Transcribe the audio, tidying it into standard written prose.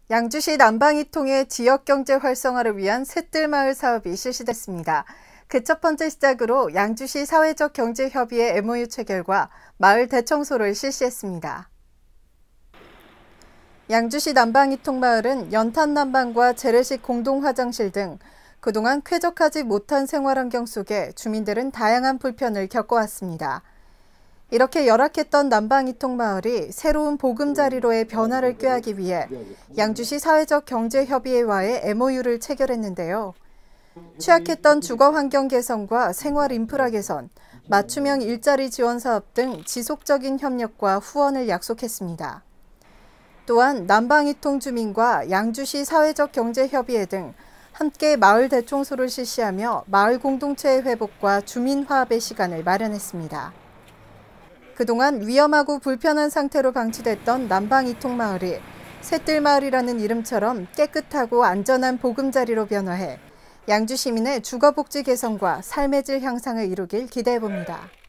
양주시 남방이 통해 지역경제 활성화를 위한 쇳뜰마을 사업이 실시됐습니다. 그 첫 번째 시작으로 양주시 사회적 경제협의회 MOU 체결과 마을 대청소를 실시했습니다. 양주시 남방이통 마을은 연탄 난방과 재래식 공동 화장실 등 그동안 쾌적하지 못한 생활환경 속에 주민들은 다양한 불편을 겪어왔습니다. 이렇게 열악했던 남방이통 마을이 새로운 보금자리로의 변화를 꾀하기 위해 양주시 사회적 경제협의회와의 MOU를 체결했는데요. 취약했던 주거환경 개선과 생활 인프라 개선, 맞춤형 일자리 지원 사업 등 지속적인 협력과 후원을 약속했습니다. 또한 남방이통 주민과 양주시 사회적 경제협의회 등 함께 마을 대청소를 실시하며 마을 공동체의 회복과 주민 화합의 시간을 마련했습니다. 그동안 위험하고 불편한 상태로 방치됐던 남방이통 마을이 쇳뜰마을이라는 이름처럼 깨끗하고 안전한 보금자리로 변화해 양주 시민의 주거복지 개선과 삶의 질 향상을 이루길 기대해봅니다.